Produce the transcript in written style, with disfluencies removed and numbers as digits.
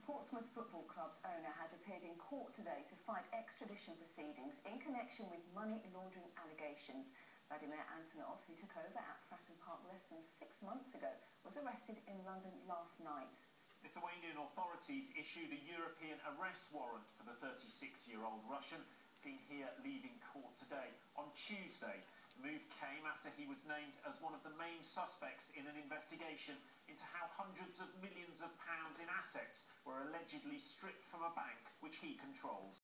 Portsmouth Football Club's owner has appeared in court today to fight extradition proceedings in connection with money laundering allegations. Vladimir Antonov, who took over at Fratton Park less than 6 months ago, was arrested in London last night. Lithuanian authorities issued a European arrest warrant for the 36-year-old Russian, seen here leaving court today. On Tuesday, the move came after he was named as one of the main suspects in an investigation into how hundreds of millions of pounds in assets were allegedly stripped from a bank which he controls.